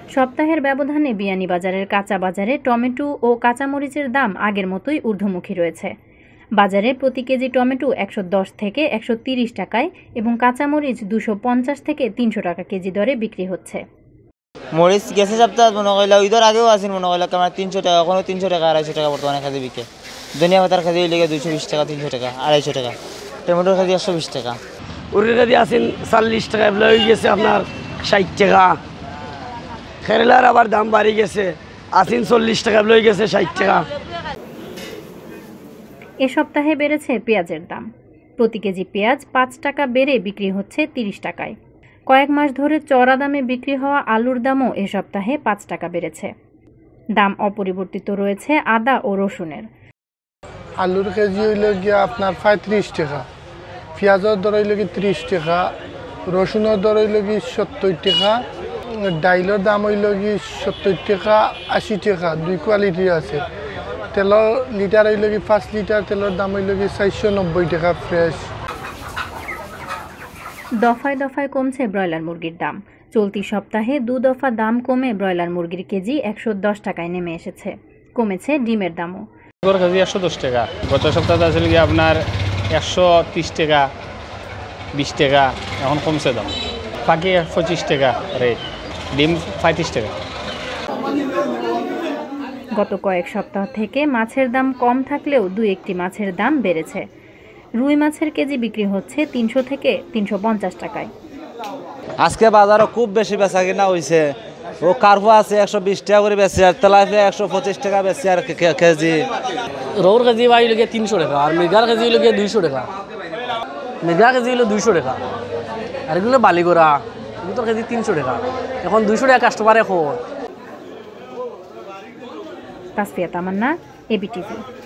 সপ্তাহের ব্যবধানে বিয়ানীবাজারের কাঁচা বাজারে টমেটো ও কাঁচামরিচের দাম আগের মতোই ঊর্ধ্বমুখী রয়েছে। বাজারে প্রতি কেজি টমেটো ১১০ থেকে ১৩০ টাকায় এবং কাঁচামরিচ ২৫০ থেকে ৩০০ টাকা কেজি দরে বিক্রি হচ্ছে। মরিচ গেছে সপ্তাহ মনে করলে ঈদের আগেও আসেন মনে করলে আমার ৩০০ টাকা, কোনো ৩০০ টাকা ২৫০ টাকা বর্তমানে কেজি বিকে। ধনিয়া পাতার কেজি লেগে ২২০ টাকা, ৩০০ টাকা, ২৫০ টাকা। টমেটোর কেজি ১২০ টাকা। উড়ির কেজি আসেন ৪০ টাকা, হয়ে গেছে আপনার ৬০ টাকা। কেরালার আবার দাম বাড়ি গেছে, আসেন ৪০ টাকা, হয়ে গেছে ৬০ টাকা। এ সপ্তাহে বেড়েছে পেঁয়াজের দাম। প্রতি কেজি পেঁয়াজ ৫ টাকা বেড়ে বিক্রি হচ্ছে ৩০ টাকায়। কয়েক মাস ধরে চড়া দামে বিক্রি হওয়া আলুর দামও এ সপ্তাহে ৫ টাকা বেড়েছে। দাম অপরিবর্তিত রয়েছে আদা ও রসুনের। আলুর কেজি হইল গিয়া আপনার ৩৫ টাকা, পেঁয়াজের দর হইল কি ৩০ টাকা, রসুনের দর হইল কি ৭০ টাকা, ডাইলের দাম হইল কি ৭০ টাকা, ৮০ টাকা। দুই কোয়ালিটি আছে। তেলের লিটার হইল কি ৫ লিটার তেলের দাম হইল কি ৪৯০ টাকা ফ্রেশ। দফায় দফায় কমছে ব্রয়লার মুরগির দাম। চলতি সপ্তাহে ২ দফা দাম কমে ব্রয়লার মুরগির কেজি ১১০ টাকায় নেমে এসেছে। কমেছে ডিমের দামও। কেজি ১১০ টাকা, গত সপ্তাহে আসলে কি আপনার ১৩০ টাকা, ২০ টাকা, এখন কমছে দাম। বাকি ২৫ টাকা রেট, ডিম ৩৫ টাকা। গত কয়েক সপ্তাহ থেকে মাছের দাম কম থাকলেও ২-১টি মাছের দাম বেড়েছে। রুই মাছের কেজি বিক্রি হচ্ছে ৩০০ থেকে ৩৫০ টাকায়। আজকে বাজারও খুব বেশি বেচা কিনা হয়েছে। ও কার্পো আছে ১২০ টাকা করে বেশি, আর তেলাপিয়া ১২৫ টাকা বেশি আর কেজি। রৌর কেজি হইল গিয়ে ৩০০ টাকা, আর মৃগার কেজি হইল গিয়ে ২০০ টাকা। মৃগা কেজি হইল ২০০ টাকা, আর এগুলো বালিগোড়া, এগুলোর কেজি ৩০০ টাকা। এখন ২০০ টাকা কাস্টমার এখন। তাসফিয়া তামান্না, এবিটিভি।